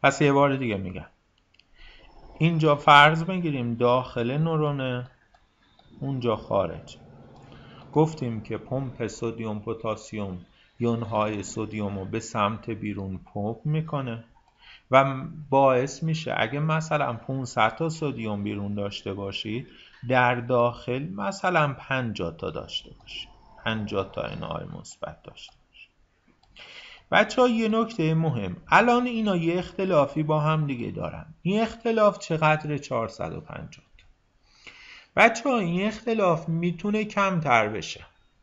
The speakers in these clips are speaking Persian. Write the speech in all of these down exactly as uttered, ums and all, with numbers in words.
پس یه بار دیگه میگم، اینجا فرض بگیریم داخل نورونه، اونجا خارج. گفتیم که پمپ سدیم پتاسیم یونهای سدیم رو به سمت بیرون پمپ میکنه و باعث میشه اگه مثلا پانصد تا سدیم بیرون داشته باشید، در داخل مثلا پنجاه تا داشته باشید، پنجاه تا انای مثبت داشته باشید. بچه ها یه نکته مهم، الان اینا یه اختلافی با هم دیگه دارن. این اختلاف چقدر؟ چهارصد و پنجاه. بچه ها این اختلاف میتونه کمتر بشه.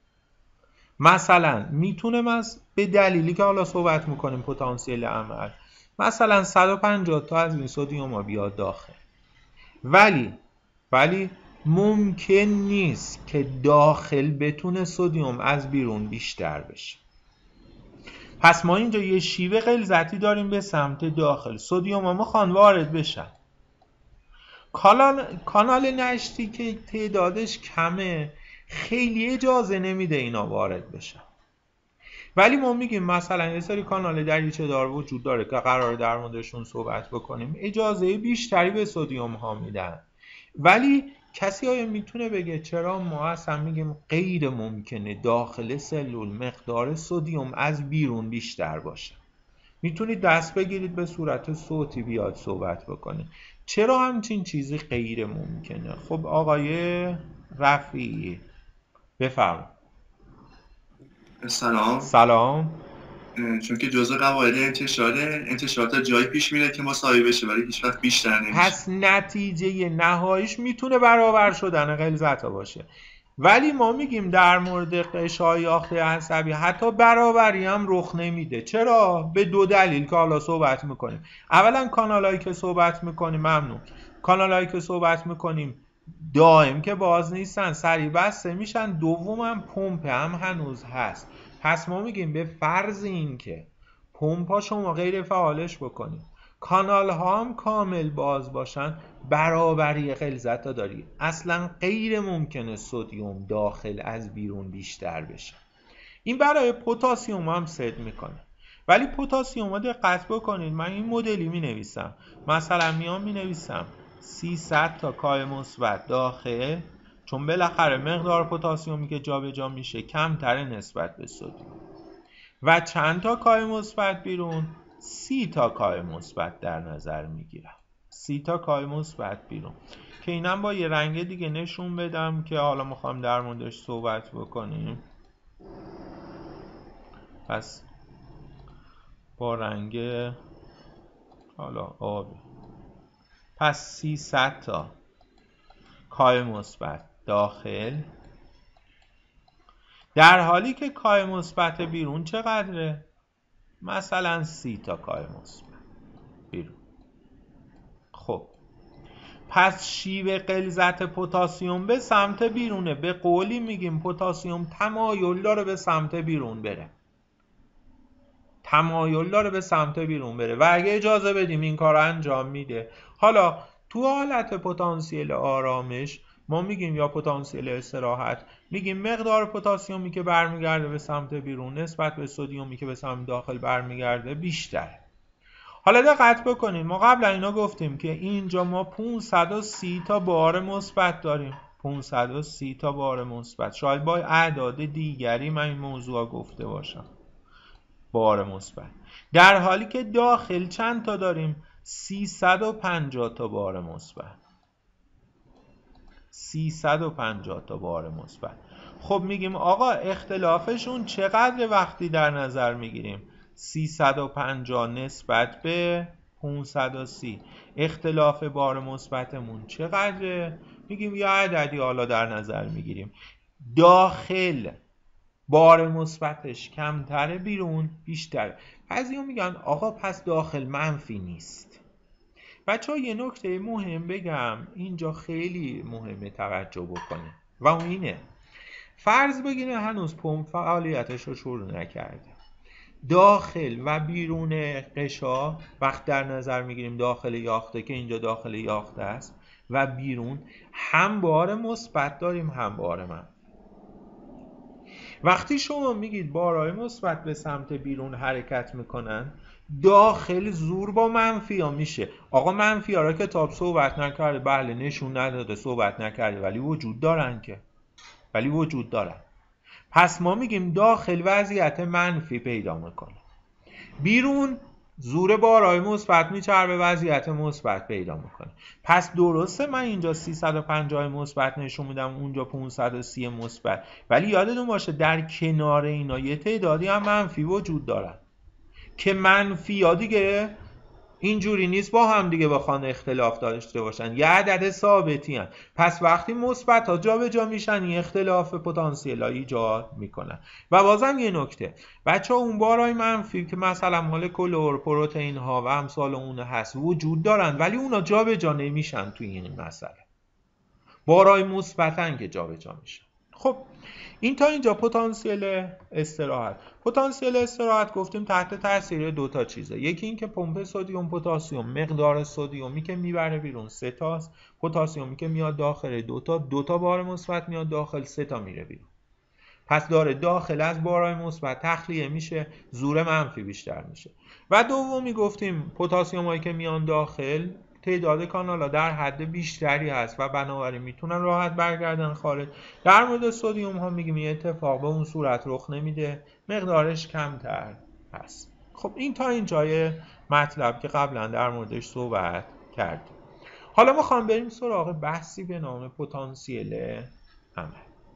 مثلا میتونه مز... به دلیلی که حالا صحبت میکنیم پتانسیل عمل، مثلا صد و پنجاه تا از این سدیم ها بیاد داخل، ولی ولی ممکن نیست که داخل بتونه سدیم از بیرون بیشتر بشه. پس ما اینجا یه شیوه غلظتی داریم به سمت داخل، سدیم ها میخوان وارد بشن. کانال کانال نشتی که تعدادش کمه خیلی اجازه نمیده اینا وارد بشن، ولی ما میگیم مثلا یه سری کانال دریچه دار وجود داره که قراره در موردشون صحبت بکنیم، اجازه بیشتری به سدیم ها میدن. ولی کسی آیا میتونه بگه چرا ما اصلا میگیم غیر ممکنه داخل سلول مقدار سدیم از بیرون بیشتر باشه؟ میتونید دست بگیرید به صورت صوتی بیاد صحبت بکنید چرا همچین چیزی غیر ممکنه. خب آقای رفیعی بفرمایید. سلام. سلام. چون که جزء قواعد انتشار انتشارات جایی پیش میره که مساوی بشه ولی هیچ وقت بیشتر نمیشه. پس نتیجه نهاییش میتونه برابر شدن غلظت باشه، ولی ما میگیم در مورد قشای یاخته عصبی حتی برابری هم رخ نمیده. چرا؟ به دو دلیل که حالا صحبت میکنیم. اولا کانالایی که صحبت میکنیم، ممنون، کانالایی که صحبت میکنیم دائم که باز نیستن، سریع بسته میشن. دومم پمپ هم هنوز هست. پس ما میگیم به فرض این که پمپا شما غیر فعالش بکنید، کانال ها هم کامل باز باشن، برابری غلظت ها داری. اصلا غیر ممکنه سدیم داخل از بیرون بیشتر بشه. این برای پتاسیم هم صدق میکنه، ولی پتاسیم ها دقت بکنید، من این مدلی می نویسم، مثلا میام می نویسم سیصد تا کای مثبت داخل، چون بالاخره مقدار پتاسیمی که جابجا میشه کمتر نسبت به سدیم، و چند تا کای مثبت بیرون، سی تا کای مثبت در نظر میگیرم، سی تا کای مثبت بیرون، که اینم با یه رنگ دیگه نشون بدم که حالا میخوام در موردش صحبت بکنیم. پس با رنگ حالا آبی، پس سیصد تا کای مثبت داخل، در حالی که کای مثبت بیرون چقدره؟ مثلا سی تا کای مثبت بیرون. خب پس شیوه غلظت پتاسیم به سمت بیرونه. به قولی میگیم پتاسیم تمایل داره به سمت بیرون بره، تمایل داره به سمت بیرون بره و اگه اجازه بدیم این کار انجام میده. حالا تو حالت پتانسیل آرامش ما میگیم، یا پتانسیل استراحت، میگیم مقدار پتاسیمی که برمیگرده به سمت بیرون نسبت به سدیمی که به سمت داخل برمیگرده بیشتره. حالا دقت بکنید، ما قبلا اینا گفتیم که اینجا ما پانصد و سی تا بار مثبت داریم، پانصد و سی تا بار مثبت. شاید با اعداد دیگری من این موضوع گفته باشم، بار مثبت، در حالی که داخل چند تا داریم؟ سیصد و پنجاه تا بار مثبت، سیصد و پنجاه تا بار مثبت. خب میگیم آقا اختلافشون چقدر وقتی در نظر میگیریم؟ سیصد و پنجاه نسبت به پانصد و سی، اختلاف بار مثبتمون چقدره؟ میگیم یا عددی حالا در نظر میگیریم، داخل بار مثبتش کمتره، بیرون بیشتره. بعضیا میگن آقا پس داخل منفی نیست. بچه ها یه نکته مهم بگم اینجا، خیلی مهمه توجه بکنه و اون اینه، فرض بگیریم هنوز پمپ فعالیتش رو شروع نکرده، داخل و بیرون قشا وقت در نظر میگیریم، داخل یاخته که اینجا داخل یاخته است و بیرون هم بار مثبت داریم هم بار منفی. وقتی شما میگید بارهای مثبت به سمت بیرون حرکت میکنن، داخل زور با منفی ها میشه. آقا منفی ها را کتاب صحبت نکرده، بله نشون نداده صحبت نکرده، ولی وجود دارن که ولی وجود دارن. پس ما میگیم داخل وضعیت منفی پیدا میکنه، بیرون زور بارهای مثبت میچربه وضعیت مثبت پیدا میکنه. پس درسته من اینجا سیصد و پنجاه مثبت نشون میدم، اونجا پانصد و سی مثبت، ولی یادتون باشه در کنار اینا یه تعدادی هم منفی وجود دارن که منفی ها دیگه اینجوری نیست با هم دیگه بخوان اختلاف داشته باشن، یه عدد ثابتی هن. پس وقتی مثبت ها جا به جا میشن این اختلاف پتانسیل ها ایجاد میکنن. و بازم یه نکته بچه ها، اون بارهای منفی که مثلا مال کلور، پروتئین ها و امثال اون هست وجود دارن، ولی اونا جا به جا نمیشن توی این مسئله، بارهای مثبتن که جا به جا میشن. خب این تا اینجا پتانسیل استراحت. پتانسیل استراحت گفتیم تحت تاثیر دو تا چیزه، یکی این که پمپ سدیم پتاسیم، مقدار سدیمی که میبره بیرون سه تاست، پتاسیمی که میاد داخل دو تا، دو تا بار مثبت میاد داخل، سه تا میره بیرون. پس داره داخل از بارهای مثبت تخلیه میشه، زور منفی بیشتر میشه. و دومی گفتیم پتاسیم هایی که میان داخل تعداد کانال ها در حد بیشتری هست و بنابراین میتونن راحت برگردن خارج. در مورد سدیم ها میگیم این اتفاق به اون صورت رخ نمیده، مقدارش کمتر هست. خب این تا این جای مطلب که قبلا در موردش صحبت کردیم. حالا ما خواهم بریم سراغ بحثی به نام پتانسیل عمل.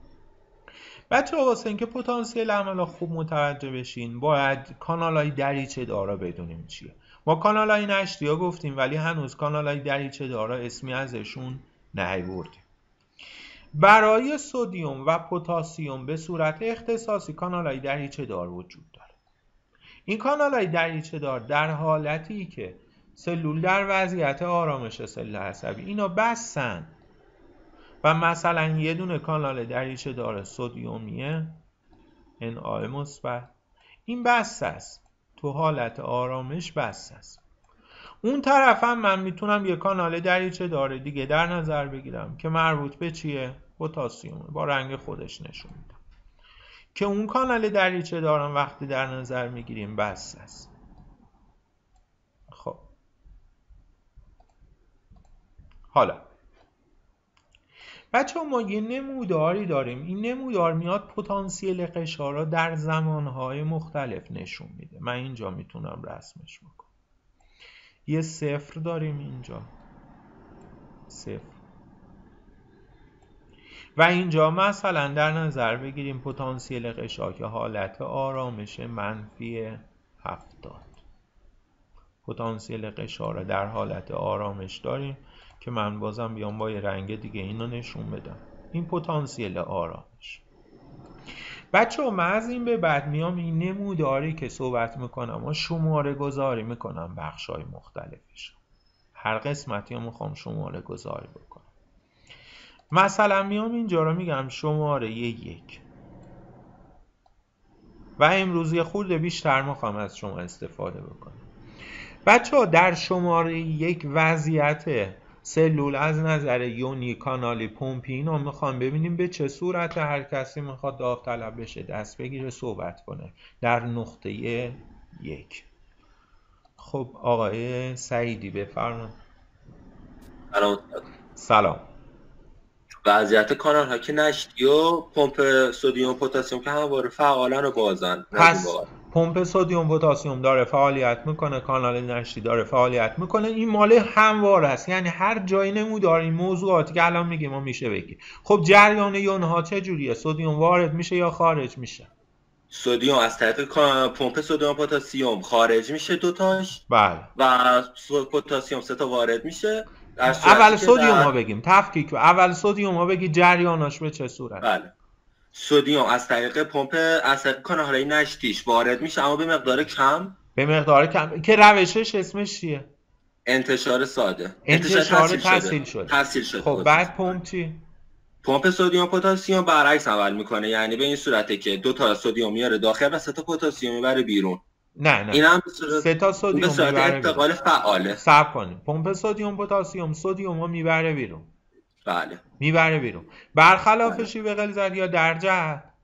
بچه ها واسه اینکه پتانسیل عمل خوب متوجه بشین باید کانال های دریچه دارا بدونیم چیه. ما کانال های نشتی ها گفتیم ولی هنوز کانال های دریچه دارا اسمی ازشون نیاوردیم. برای سدیم و پتاسیم به صورت اختصاصی کانال های دریچه دار وجود داره. این کانال های دریچه دار در حالتی که سلول در وضعیت آرامش سلول عصبی اینا بسن و مثلا یه دونه کانال دریچه دار سدیمیه ان آی مثبت، این بسته است، تو حالت آرامش بسته است. اون طرف هم من میتونم یه کانال دریچه دار دیگه در نظر بگیرم که مربوط به چیه؟ پتاسیمه، با رنگ خودش نشون میدم که اون کانال دریچه دارم وقتی در نظر میگیریم بسته است. خب حالا بچه ها ما یه نموداری داریم، این نمودار میاد پتانسیل قشار را در زمانهای مختلف نشون میده. من اینجا میتونم رسمش بکنم. یه صفر داریم اینجا، صفر، و اینجا مثلا در نظر بگیریم پتانسیل قشار که حالت آرامش منفی هفتاد. پتانسیل قشار را در حالت آرامش داریم که من بازم بیام با یه رنگ دیگه اینو نشون بدم. این پتانسیل آرامش. بچه ها من از این به بعد میام این نموداری که صحبت میکنم و شماره گذاری میکنم بخش های مختلفش. هر قسمتی هم میخوام شماره گذاری بکنم. مثلا میام اینجا رو میگم شماره یک و امروز یه خورده بیشتر میخوام از شما استفاده بکنم. بچه ها در شماره یک وضعیت سلول از نظر یونی کانالی پمپی اینا میخوام ببینیم به چه صورت. هر کسی میخواد داوطلب بشه دست بگیره صحبت کنه در نقطه یک. خب آقای سعیدی بفرمایید. سلام. سلام. وضعیت کانال ها که نشتی و پمپ سدیم و پتاسیم که همواره فعالن و بازن. پس پمپ سدیم پتاسیم داره فعالیت میکنه، کانال نشتی داره فعالیت میکنه. این مال همواره است، یعنی هر جایی نمودار این موضوعاتی که الان میگیم ما میشه بگی. خب جریان یونها چه جوریه؟ سدیم وارد میشه یا خارج میشه؟ سدیم از طریق پمپ سدیم پتاسیم خارج میشه دوتاش. بله. و پتاسیم سه تا وارد میشه. اول سدیم ها بگیم تفکیک. اول سدیم ها بگی جریاناش به چه صورت؟ بله. سدیم از طریق پمپ از طریق کانال‌های نشتیش وارد میشه اما به مقدار کم. به مقدار کم که روشش اسمش چیه؟ انتشار ساده. انتشار تحصیل شده. تحصیل شده. خب بعد پمپ چی؟ پمپ سدیم پتاسیم برعکس عمل میکنه، یعنی به این صورته که دو تا سدیم میاره داخل و سه تا پتاسیم میبره بیرون. نه نه. اینم سه تا سدیم به صورت انتقال فعاله. صبر کنیم. پمپ سدیم پتاسیم سدیمو میبره بیرون. بله. میبره بیرون. برخلافشی به غلظت یا در جهت؟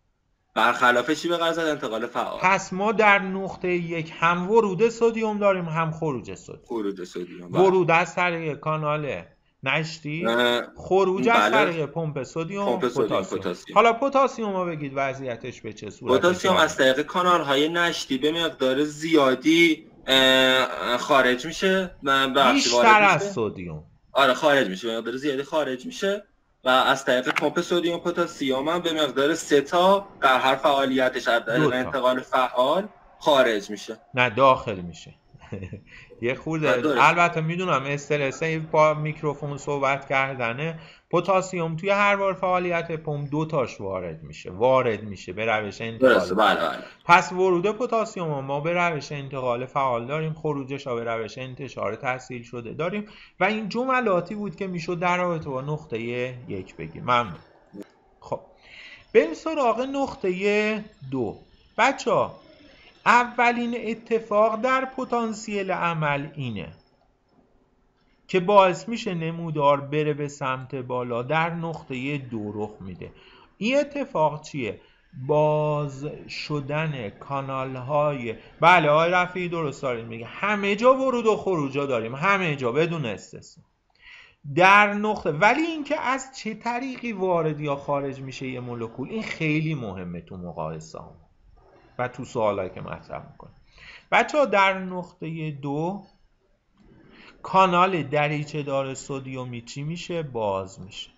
برخلافش چی به قضا انتقال فعال. پس ما در نقطه یک هم ورود سدیم داریم هم خروج سدیم. خروج سدیم. ورود از طریق کانال نشتی، خروج از طریق پمپ سدیم پتاسیم. حالا پتاسیم رو بگید وضعیتش به چه صورته؟ پتاسیم از طریق کانال های نشتی به مقدار زیادی خارج میشه، بیشتر از سدیم. آره خارج میشه، به مقدار زیادی خارج میشه و از طریق پمپ سدیم پتاسیم هم به مقدار سه تا در هر فعالیتش از طریق انتقال فعال خارج میشه. نه داخل میشه. یه خورده البته میدونم استرسه با میکروفون صحبت کردنه. پتاسیم توی هر بار فعالیت پمپ دو تاش وارد میشه وارد میشه به روش انتقال. بله بله. پس ورود پتاسیم ما به روش انتقال فعال داریم، خروجش ها به روش انتشار تحصیل شده داریم و این جملاتی بود که میشد در رابطه با نقطه یک بگیم. ممنون. خب بریم سراغ نقطه دو. بچه‌ها اولین اتفاق در پتانسیل عمل اینه که باعث میشه نمودار بره به سمت بالا، در نقطه دو رخ میده. این اتفاق چیه؟ باز شدن کانال های، بله آقای رفیعی درست دارید میگه، همه جا ورود و خروج داریم، همه جا بدون استثنا در نقطه. ولی اینکه از چه طریقی وارد یا خارج میشه یه مولکول، این خیلی مهمه تو مقایسه هم و تو سوالایی که مطرح میکنه. بچه‌ها در نقطه دو کانال دریچه دار سدیومی چی میشه؟ باز میشه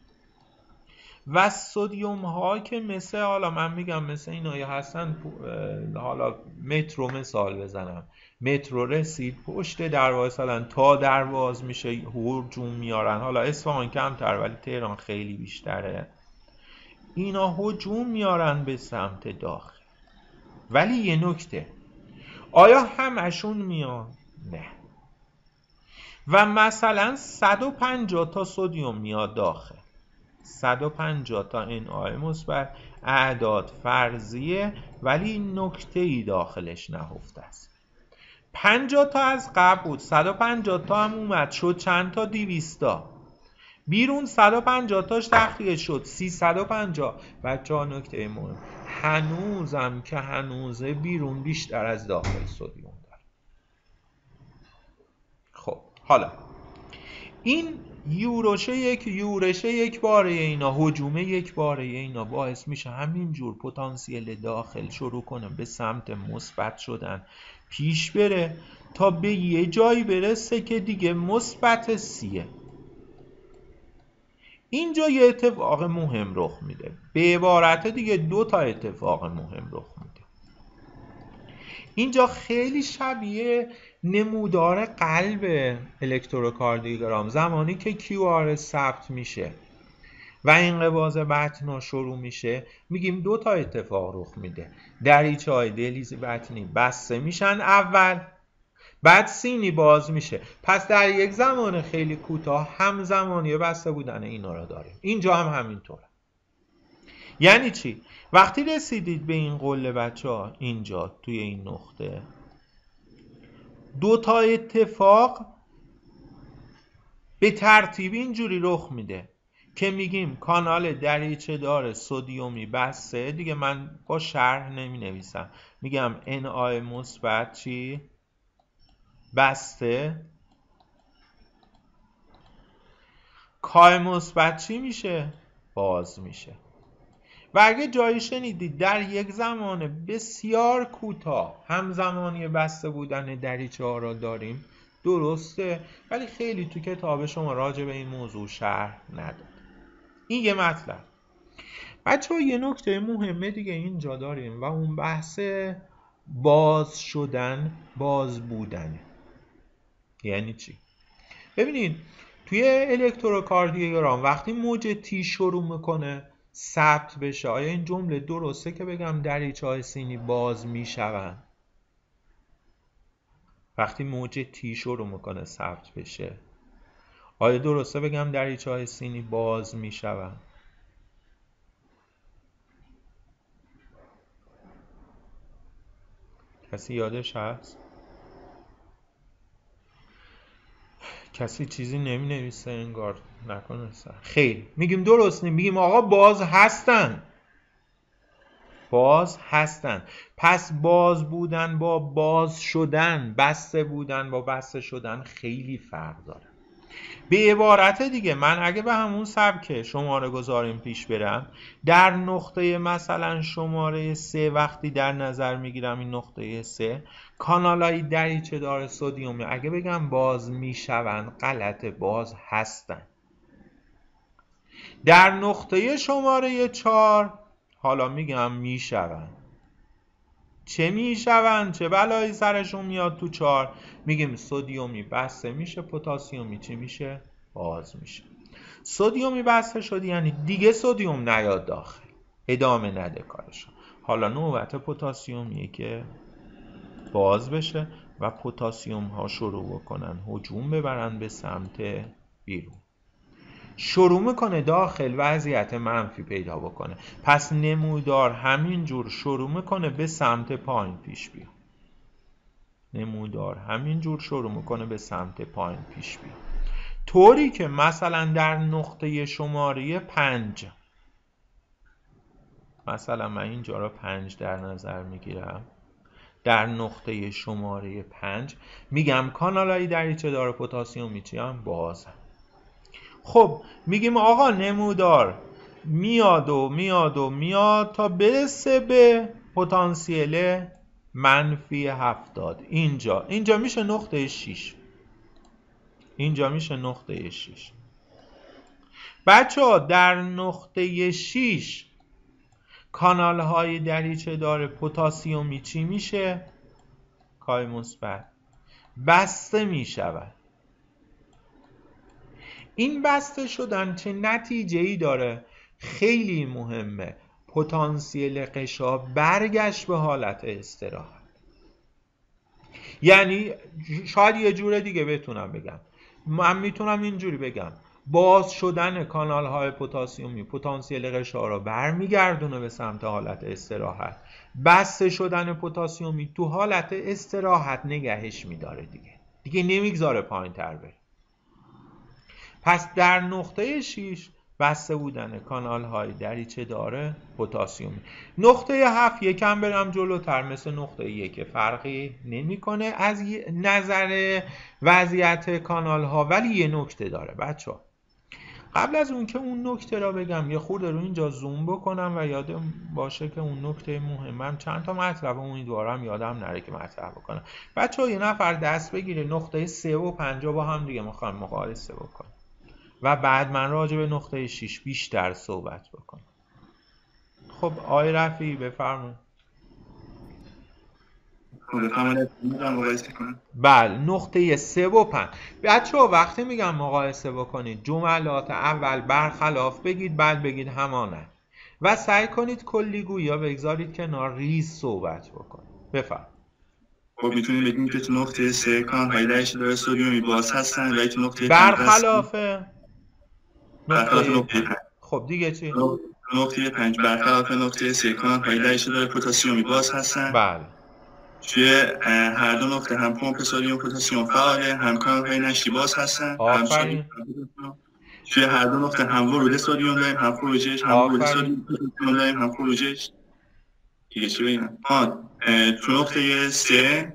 و سدیم ها که مثل، حالا من میگم مثل اینایی هستن، حالا مترو مثال بزنم، مترو رسید پشت درواز سالن تا درواز میشه هجوم میارن. حالا اصفهان کمتر ولی تهران خیلی بیشتره. اینا هجوم میارن به سمت داخل. ولی یه نکته، آیا همشون میان؟ نه. و مثلا صد و پنجاه تا سدیم میاد داخل، صد و پنجاه تا ان آی مثبت، اعداد فرضیه ولی نکته‌ای داخلش نهفته است. پنجاه تا از قبل بود، صد و پنجاه تا هم اومد، شد چند تا؟ دویست تا. بیرون صد و پنجاه تاش تخلیه شد سیصد و پنجاه. بچه‌ها نکته مهم، هنوزم که هنوزه بیرون بیشتر از داخل سدیم داره. خب حالا این یورش یک یورش یک باره اینا، هجوم یک باره اینا باعث میشه همینجور پتانسیل داخل شروع کنه به سمت مثبت شدن پیش بره تا به یه جایی برسه که دیگه مثبت سیه. اینجا یه اتفاق مهم رخ میده. به عبارت دیگه دو تا اتفاق مهم رخ میده. اینجا خیلی شبیه نمودار قلب الکتروکاردیوگرام، زمانی که کیو آر ثبت میشه و انقباض بطنا شروع میشه، میگیم دو تا اتفاق رخ میده. دریچه های دهلیز بطنی بسته میشن اول، بعد سینی باز میشه. پس در یک زمان خیلی کوتاه همزمانی بسته بودن اینا رو داریم. اینجا هم همینطوره. یعنی چی؟ وقتی رسیدید به این قله بچه‌ها، اینجا توی این نقطه دو تا اتفاق به ترتیب اینجوری رخ میده که میگیم کانال دریچه دار سدیومی بسته. دیگه من با شرح نمی نویسم، میگم ان آی مثبت چی؟ بسته. کای مثبت چی میشه؟ باز میشه. و اگه جایی شنیدید در یک زمان بسیار کوتاه همزمانی بسته بودن دریچه ها را داریم، درسته، ولی خیلی تو کتاب شما راجع به این موضوع شرح نداد. این یه مطلب. بچه ها یه نکته مهمه دیگه اینجا داریم و اون بحث باز شدن، باز بودنه. یعنی چی؟ ببینید توی الکتروکاردیوگرام وقتی موج تی شروع میکنه ثبت بشه، آیا این جمله درسته که بگم دریچه های سینی باز میشون؟ وقتی موج تی شروع میکنه ثبت بشه، آیا درسته بگم دریچه های سینی باز میشون؟ کسی یادش هست؟ کسی چیزی نمی نویسه انگار، نکنه سر. خیلی میگیم درست نیم، میگیم آقا باز هستن. باز هستن. پس باز بودن با باز شدن، بسته بودن با بسته شدن خیلی فرق داره. به عبارت دیگه من اگه به همون سبک شماره گذاریم پیش برم، در نقطه مثلا شماره سه وقتی در نظر میگیرم این نقطه سه کانالای دریچه دار سدیم اگه بگم باز میشون غلطه، باز هستن. در نقطه شماره چهار حالا میگم میشون. چه میشون؟ چه بلایی سرشون میاد تو چهار؟ میگیم سدیومی بسته میشه، پتاسیمی چی میشه؟ باز میشه. سدیومی بسته شد یعنی دیگه سدیم نیاد داخل، ادامه نده کارش. حالا نوبت پتاسیمیه که باز بشه و پتاسیم ها شروع بکنن هجوم ببرن به سمت بیرون، شروع میکنه داخل وضعیت منفی پیدا بکنه. پس نمودار همینجور شروع میکنه به سمت پایین پیش بیاد. نمودار همینجور شروع میکنه به سمت پایین پیش بیاد، طوری که مثلا در نقطه شماره پنج، مثلا من اینجا را پنج در نظر میگیرم، در نقطه شماره پنج میگم کانالایی دریچه دار پتاسیمی چی هم باز. خب میگیم آقا نمودار میاد و میاد و میاد تا برسه به پتانسیل منفی هفتاد. اینجا اینجا میشه نقطه شش. اینجا میشه نقطه شش. بچه ها در نقطه شش کانال های دریچه دار پتاسیمی چی میشه؟ کای مثبت بسته میشود. این بسته شدن چه نتیجه ای داره؟ خیلی مهمه. پتانسیل غشا برگشت به حالت استراحت. یعنی شاید یه جور دیگه بتونم بگم، من میتونم اینجوری بگم باز شدن کانال های پتاسیمی پتانسیل غشا را برمیگردونه به سمت حالت استراحت، بسته شدن پتاسیمی تو حالت استراحت نگهش میداره، دیگه دیگه نمیگذاره پایین تر بره. پس در نقطه شش بسته بودن کانال های دریچه داره پتاسیمی. نقطه هفت یکم برم جلوتر مثل نقطه یک فرقی نمیکنه از نظر وضعیت کانال ها، ولی یه نکته داره بچه ها. قبل از اون که اون نکته را بگم یه خورده رو اینجا زوم بکنم و یادم باشه که اون نکته مهمم چند تا مطلب امیدوارم یادم نره که مطرح بکنم. بچه ها یه نفر دست بگیره نقطه سه و پنج با هم دیگه میخوام مقایسه بکنم و بعد من راجع به نقطه شش بیشتر صحبت بکنم. خب آقای رفیعی بفرمایید. بله نقطه سه و پنج. بچه ها وقتی میگم مقایسه بکنید جملات اول برخلاف بگید، بعد بگید همانند و سعی کنید کلیگویی یا بگذارید کنار، ریز صحبت بکنید. بفرمایید. خب میتونیم بگیم که تو نقطه سه کانال های دریچه دار سدیمی باز هستن و تو نقطه برخلافه برخلاف نقطه پنج. خب دیگه چی؟ نقطه پنج برخلاف نقطه سه کانال های دریچه دار پتاسیمی باز هستن. بله. توی هر دو نقطه هم پمپ سدیم پتاسیم فعاله، هم کانال های نشتی باز هستن. آفرین. توی هر دو نقطه هم ورود سدیم داریم، هم خروجش، هم ورود سدیم داریم، هم خروجش. دیگه چی بگم؟ ها تو نقطه سه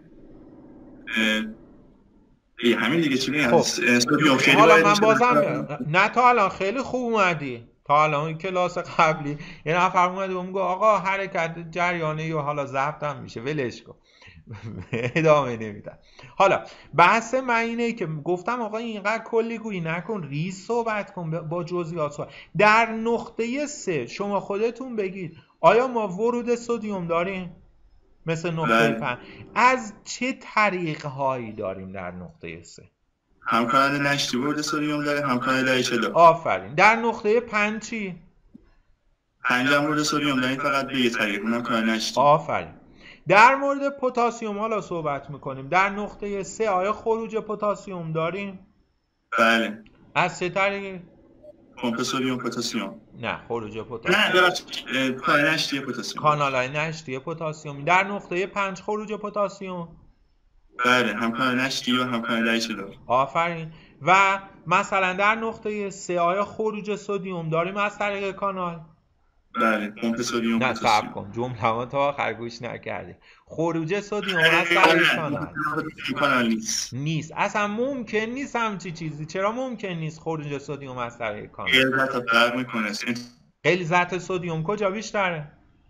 دیگه همین دیگه چی بگم؟ خب حالا من بازم نه تا الان خیلی خوب اومدی. تا الان این کلاس قبلی یه نفر اومده و میگه آقا حرکت جریانه یا حالا ضبط هم میشه ولش کن. ادامه نمیدم. حالا بحث من اینه که گفتم آقا اینقدر کلی گویی نکن، ریز صحبت کن، با جزئیات صحبت. در نقطه سه شما خودتون بگید آیا ما ورود سدیم داریم مثل نقطه پنج؟ از چه طریق هایی داریم در نقطه سه؟ هم کانال نشتی ورود سدیم داره، هم کانال دریچه دار. آفرین. در نقطه پنج چی؟ پنج هم ورود سدیم داریم فقط به یه طریق، اونم کانال نشتی. آفرین. در مورد پتاسیم حالا صحبت میکنیم. در نقطه سه آیا خروج پتاسیم داریم؟ بله. از چه طریق؟ پمپ سدیم پتاسیم. نه خروج پتاسیم. نه ببخشید کانال نشتی پتاسیم. کانال‌های نشتی پتاسیم. در نقطه پنج خروج پتاسیم. بله هم کانال نشتی و هم کانال دریچه دار. آفرین. و مثلا در نقطه سه آیا خروج سدیم داریم از طریق کانال؟ بله پمپ سدیم نه پتاسیم. صبر کن جمله تا آخر گوش نکردی. خروج سدیم از طریق کانال کانال نیست نیست، اصلا ممکن نیست همچی چیزی. چرا ممکن نیست خروج سدیم از طریق کانال؟ غلظت فرق میکنه. غلظت سدیم کجا بیشتره؟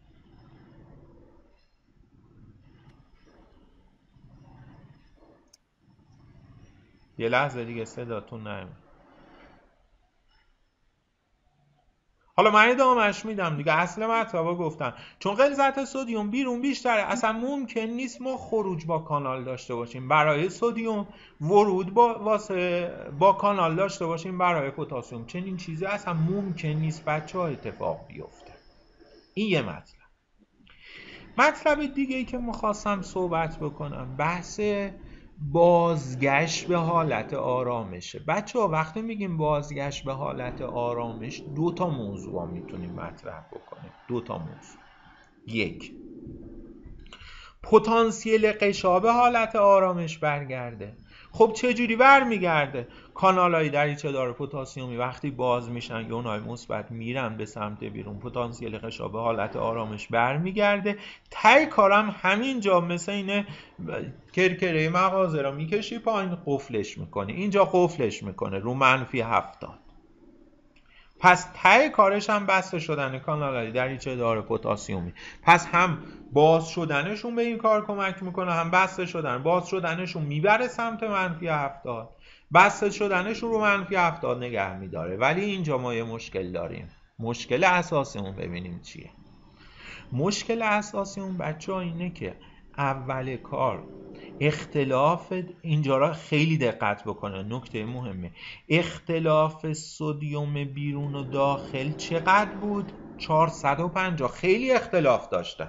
یه لحظه دیگه صداتون نمیاد. حالا من ادامهش میدم دیگه، اصل مطلب گفتم. چون غلظت سدیم بیرون بیشتره، اصلا ممکن نیست ما خروج با کانال داشته باشیم برای سدیم، ورود با واسه با کانال داشته باشیم برای پتاسیم. چنین چیزی اصلا ممکن نیست بچه ها اتفاق بیفته. این یه مطلب. مطلب دیگه ای که میخواستم صحبت بکنم بحث بازگشت به حالت آرامشه. بچه ها وقتی میگیم بازگشت به حالت آرامش دو تا موضوع ها میتونیم مطرح بکنیم. دو تا موضوع. یک، پتانسیل غشا به حالت آرامش برگرده. خب چجوری برمیگرده؟ کانالای دریچه دار پتاسیمی وقتی باز میشن یونای مثبت میرن به سمت بیرون، پتانسیل غشا به حالت آرامش برمیگرده. ته کارم همینجا مثل اینه کرکره مغازه رو میکشی پایین قفلش میکنی، اینجا قفلش میکنه رو منفی هفتاد. پس ته کارش هم بسته شدن کانالای دریچه دار پتاسیمی. پس هم باز شدنشون به این کار کمک میکنه، هم بسته شدن. باز شدنشون میبره سمت منفی هفتاد، بسته شدنشون رو منفی هفتاد نگه میداره. ولی اینجا ما یه مشکل داریم. مشکل اساسیمون ببینیم چیه. مشکل اساسیمون بچه ها اینه که اول کار اختلاف، اینجا را خیلی دقت بکنه، نکته مهمه، اختلاف سدیم بیرون و داخل چقدر بود؟ چهارصد و پنجاه. خیلی اختلاف داشته.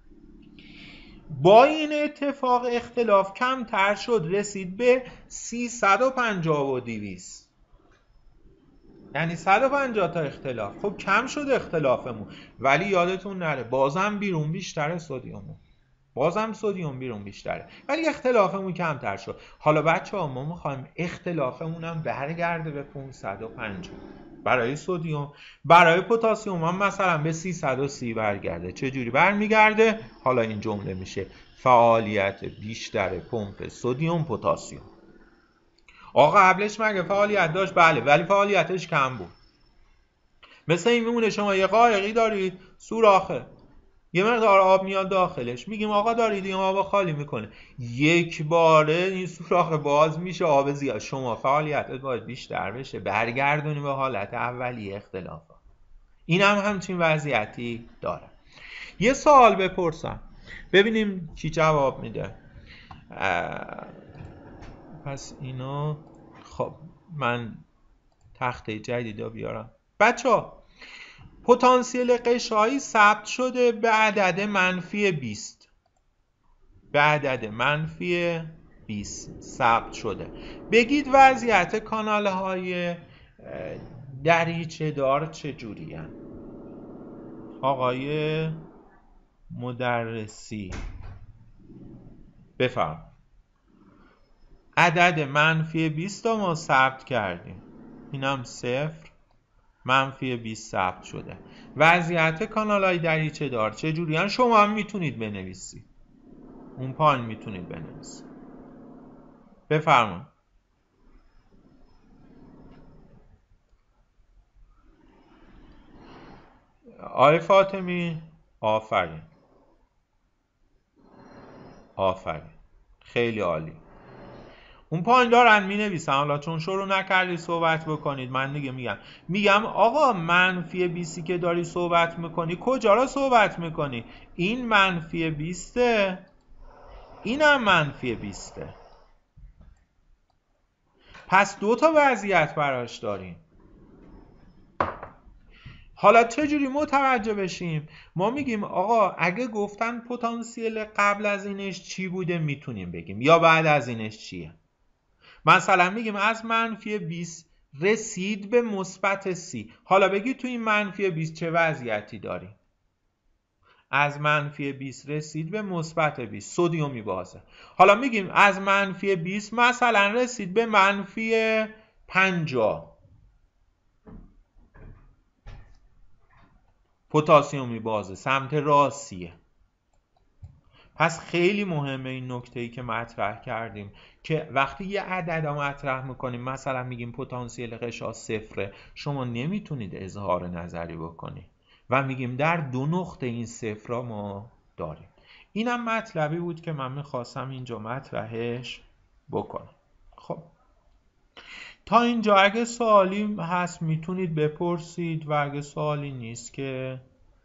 با این اتفاق اختلاف کمتر شد، رسید به سیصد و پنجاه و دویست. یعنی صد و پنجاه تا اختلاف. خب کم شد اختلافمون، ولی یادتون نره بازم بیرون بیشتره سدیممون، بازم سدیم بیرون بیشتره، ولی اختلافمون کمتر شد. حالا بچه ها ما میخوایم اختلافمون هم برگرده به پانصد و پنجاه برای سدیم. برای پتاسیم هم مثلا به سیصد و سی برگرده. چجوری برمیگرده؟ حالا این جمله میشه فعالیت بیشتر پمپ سدیم پتاسیم. آقا قبلش مگه فعالیت داشت؟ بله، ولی فعالیتش کم بود. مثل این میمونه شما یه قایقی دارید، سوراخه، یه مقدار آب میاد داخلش، میگیم آقا دارید این آب خالی میکنه، یک باره این سوراخ باز میشه، آب زیاد. شما فعالیتت باید بیشتر بشه، برگردونی به حالت اولیه اختلافا. این هم همچین وضعیتی داره. یه سوال بپرسم ببینیم کی جواب میده. پس اینو خب من تخته جدیدا بیارم. بچه ها پتانسیل قشایی ثبت شده به عدد منفی بیست. به عدد منفی بیست ثبت شده. بگید وضعیت کانال های دریچه دار چجوری هن؟ آقای مدرسی بفرم. عدد منفی بیست رو ما ثبت کردیم، اینم صفر، منفی بیست ثبت شده. وضعیت کانال های دریچه دار چجوری هن؟ شما هم میتونید بنویسید، اون پایین میتونید بنویسید. بفرمایید. آقای فاطمی آفرین آفرین خیلی عالی. اون پایین دارن می نویسن. حالا چون شروع نکردی صحبت بکنید من دیگه میگم میگم آقا منفی بیستی که داری صحبت میکنی کجا را صحبت میکنی؟ این منفی بیسته، اینم منفی بیسته. پس دو تا وضعیت براش داریم. حالا چجوری متوجه بشیم؟ ما میگیم آقا اگه گفتن پتانسیل قبل از اینش چی بوده میتونیم بگیم، یا بعد از اینش چیه. مثلا میگیم از منفی بیست رسید به مثبت سی. حالا بگی تو این منفی بیست چه وضعیتی داریم؟ از منفی بیست رسید به مثبت بیست، سدیمی بازه. حالا میگیم از منفی بیست مثلا رسید به منفی پنجاه. پتاسیمی بازه، سمت راستیه. پس خیلی مهمه این نکته‌ای که مطرح کردیم که وقتی یه عدد رو مطرح میکنیم، مثلا میگیم پتانسیل غشا صفره، شما نمیتونید اظهار نظری بکنید و میگیم در دو نقطه این صفر ما داریم. اینم مطلبی بود که من میخواستم اینجا مطرحش بکنم. خب تا اینجا اگه سوالی هست میتونید بپرسید و اگه سوالی نیست که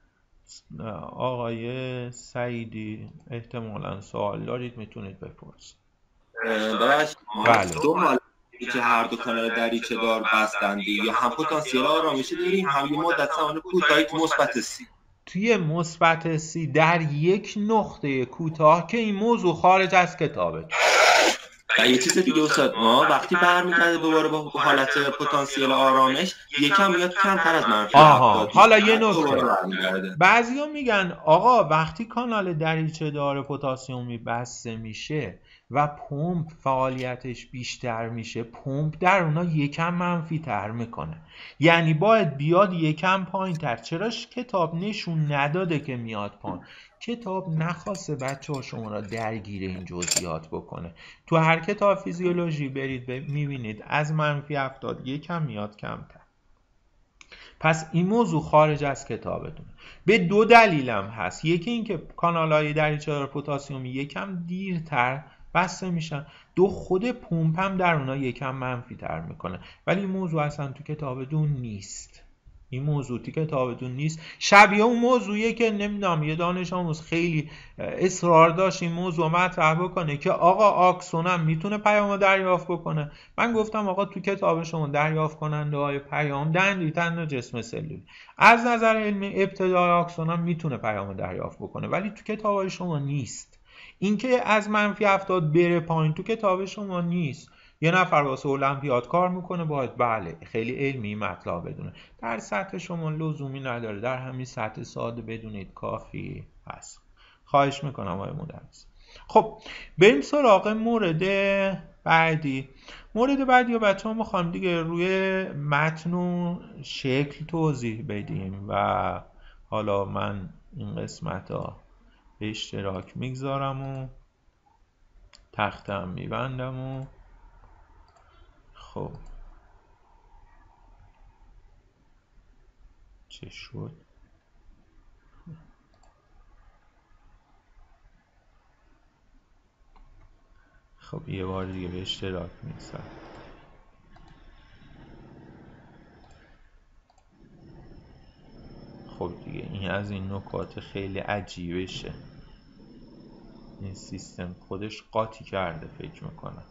آقای سعیدی احتمالاً سوال دارید میتونید بپرسید. بله. دو مال که هر دو کانال دریچه دار بستندی یا هم پتانسیل آرامش داریم، هم یه مدت زمان کوتاهی مثبت سی. توی مثبت سی در یک نقطه کوتاه که این موضوع خارج از کتابه. و یه چیز دیگه استاد، ما وقتی برمیگرده دوباره با حالت پتانسیل آرامش یکم میاد کمتر از منفی آها. حالا یه نکته، بعضیا میگن آقا وقتی کانال دریچه دار پتاسیمی بسته میشه و پمپ فعالیتش بیشتر میشه، پمپ در اونا یکم منفی تر میکنه، یعنی باید بیاد یکم پایین تر. چرا کتاب نشون نداده که میاد پایین؟ کتاب نخواسته بچه ها شما را درگیر این جزئیات بکنه. تو هر کتاب فیزیولوژی برید میبینید از منفی هفتاد یکم میاد کمتر. پس این موضوع خارج از کتابتون. به دو دلیلم هست. یکی این که کانال‌های دریچه دار پتاسیمی یکم دیرتر بسته میشن، دو خود پمپ هم در اونها یکم منفی تر میکنه، ولی این موضوع اصلا تو کتابتون نیست. این موضوع تو کتابتون نیست. شبیه اون موضوعیه که نمیدونم یه دانش آموز خیلی اصرار داشت این موضوع مطرح بکنه که آقا آکسون هم میتونه پیام دریافت بکنه. من گفتم آقا تو کتاب شما دریافت کننده های پیام دندیتن و جسم سلولی. از نظر علمی ابتدای آکسون هم میتونه پیام دریافت بکنه، ولی تو کتاب شما نیست. اینکه از منفی هفتاد بره پایین تو کتاب شما نیست. یه نفر واسه المپیاد کار میکنه باید بله خیلی علمی مطلب بدونه، در سطح شما لزومی نداره، در همین سطح ساده بدونید کافی هست. خواهش میکنم آقای مدرس. خب بریم سراغ مورد بعدی. مورد بعدی رو بچه ها میخوام دیگه روی متن و شکل توضیح بدیم و حالا من این قسمت ها به اشتراک میگذارم و تختم میبندم و خب چه شد؟ خب یه بار دیگه به اشتراک میگذارم. خب دیگه این از این نکات خیلی عجیبشه. این سیستم خودش قاطی کرده فکر میکنم.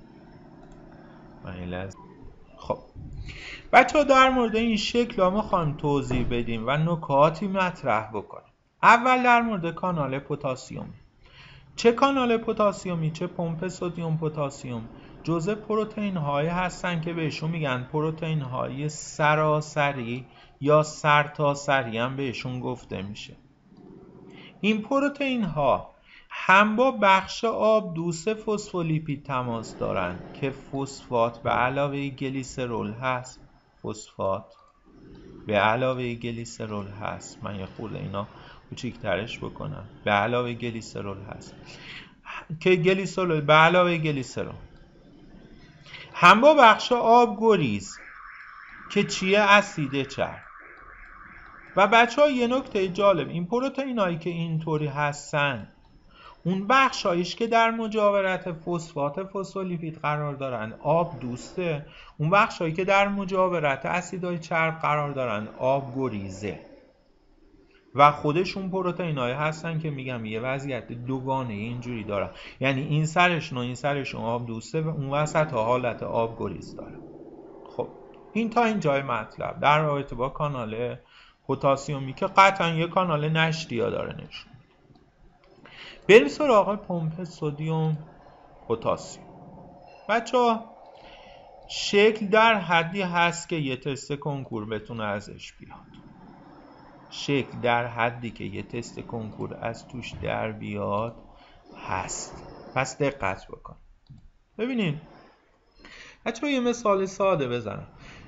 خب بچه ها در مورد این شکل ها میخوایم توضیح بدیم و نکاتی مطرح بکنیم. اول در مورد کانال پتاسیمی. چه کانال پتاسیمی چه پمپ سدیم پتاسیم جزء پروتئین هایی هستن که بهشون میگن پروتئین های سراسری یا سرتاسری هم بهشون گفته میشه. این پروتئین ها هم با بخش آب دوست فسفولیپید تماس دارن که فسفات به علاوه گلیسرول هست. فسفات به علاوه گلیسرول هست. من یه خورده اینا کوچیک‌ترش بکنم. به علاوه گلیسرول هست که گلیسرول به علاوه گلیسرول هم با بخش آب گریز که چیه؟ اسید چرب. و بچه ها یه نکته جالب، این پروتئین هایی که اینطوری هستن اون بخشایش که در مجاورت فسفات فسفولیپید قرار دارن آب دوسته، اون بخشایی که در مجاورت اسیدهای چرب قرار دارن آب گریزه و خودشون پروتئینایی هستن که میگم یه وضعیت دوگانه اینجوری دارن، یعنی این سرشون و این سرشون آب دوسته و اون وسط حالت آب گریز داره. خب این تا این جای مطلب در رابطه با کانال پتاسیمی که قطعا یه کانال نشتی ها داره نشون. بریم سراغ پمپ سدیم پتاسیم. بچه ها شکل در حدی هست که یه تست کنکور بتونه ازش بیاد. شکل در حدی که یه تست کنکور از توش در بیاد هست. پس دقت بکن. ببینین بچه ها یه مثال ساده بزنم.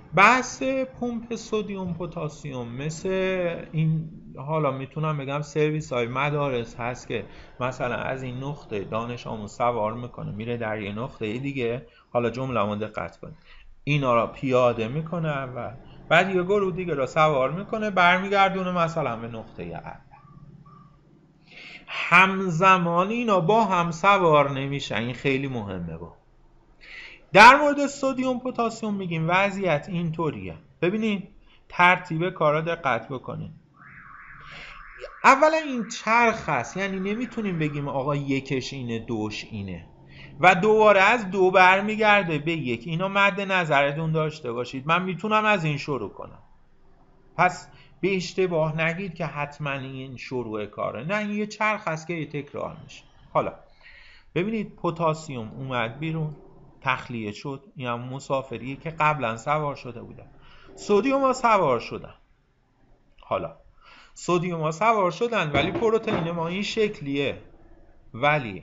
بحث پمپ سدیم پتاسیم مثل این، حالا میتونم بگم سرویس های مدارس هست که مثلا از این نقطه دانش آموز سوار میکنه میره در یه نقطه دیگه، حالا جمله ما دقت کنید، اینا را پیاده میکنه اول، بعد یه گروه دیگه را سوار میکنه برمیگردونه مثلا به نقطه اول. همزمان اینا با هم سوار نمیشن، این خیلی مهمه. با در مورد سدیم پتاسیم میگیم وضعیت اینطوریه. ببینید ترتیب کارا دقت بکنید. اولا این چرخ هست، یعنی نمیتونیم بگیم آقا یکش اینه دوش اینه و دوباره از دو برمیگرده به یک. اینا مد نظرتون داشته باشید. من میتونم از این شروع کنم، پس به اشتباه نگید که حتما این شروع کاره، نه، این یه چرخ هست که یه تکرار میشه. حالا ببینید پتاسیم اومد بیرون، تخلیه شد، این هم مسافریه که قبلا سوار شده بوده. سدیم ها سوار شدن. حالا سدیم ها سوار شدن ولی پروتئین ما این شکلیه، ولی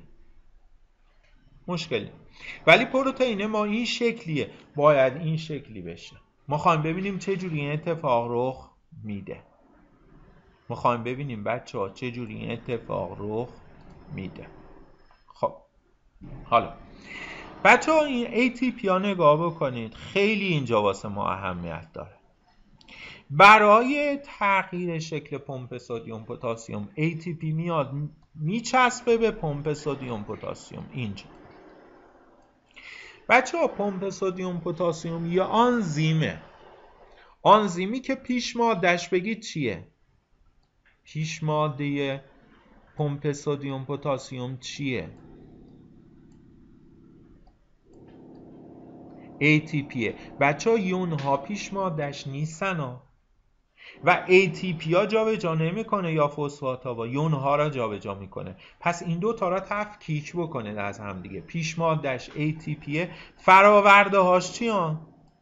مشکلی ولی پروتئین ما این شکلیه، باید این شکلی بشه. ما خواهیم ببینیم چه جوری این اتفاق رخ میده. ما خواهیم ببینیم بچه ها چه جوری این اتفاق رخ میده. خب حالا بچه ها این ای تی پی ها نگاه بکنید، خیلی اینجا واسه ما اهمیت داره. برای تغییر شکل پمپ سدیم پتاسیم ای تی پی میاد میچسبه به پمپ سدیم پتاسیم. اینجا بچه ها پمپ سدیم پتاسیم یه آنزیمه، آنزیمی که پیش مادهش بگید چیه؟ پیش ماده پمپ سدیم پتاسیم چیه؟ ای تی پی. بچه ها یون ها پیش مادهش نیستن ها، و ای تی پی ها جا به جا نمی کنه یا فسفات ها با یون ها را جا به جا می کنه. پس این دو تا را تفکیک بکنه از هم دیگه. پیش مادهش ای تی پی، فراورده هاش چی هن؟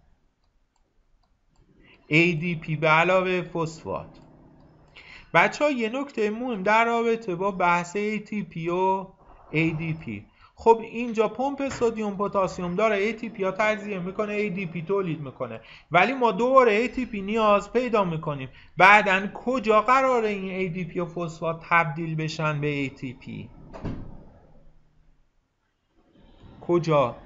ای دی پی به علاوه فسفات. بچه ها یه نکته مهم در رابطه با بحث ای تی پی و ای دی پی. خب اینجا پمپ سدیم پتاسیم داره ای تی پی ها تجزیه میکنه، ای دی پی تولید میکنه، ولی ما دوباره ای تی پی نیاز پیدا میکنیم. بعدن کجا قراره این ای دی پی و فسفات تبدیل بشن به ای تی پی؟ کجا؟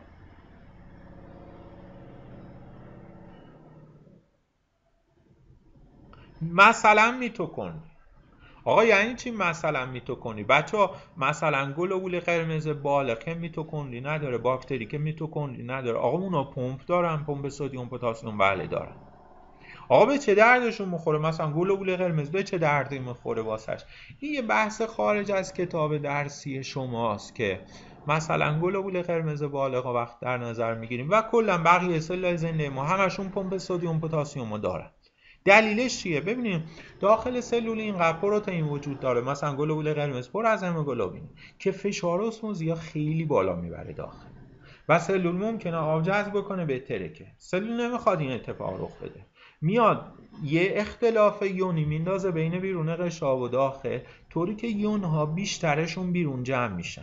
مثلا میتوکندری. آقا یعنی چی مثلا میتوکندری؟ بچه ها مثلا گلوبول قرمز بالغ که میتوکندری نداره، باکتری که میتوکندری نداره. آقا اونا پمپ دارن، پمپ سدیم پتاسیم بله دارن. آقا به چه دردشون میخوره؟ مثلا گلوبول قرمز به چه دردی میخوره واسش؟ این یه بحث خارج از کتاب درسی شماست که مثلا گلوبول قرمز بالغ وقت در نظر میگیریم و کلا بقیه سلول زنده ما همشون پمپ سدیم پتاسیم دارن. دلیلش چیه؟ ببینیم داخل سلول اینقدر پروتئین وجود داره، مثلا گلوبول قرمز پر از هموگلوبین که فشار اسموزی خیلی بالا میبره داخل و سلول ممکنه آب جذب بکنه به ترکه. سلول نمیخواد این اتفاق رخ بده، میاد یه اختلاف یونی میندازه بین بیرون قشاب و داخل، طوری که یون ها بیشترشون بیرون جمع میشن.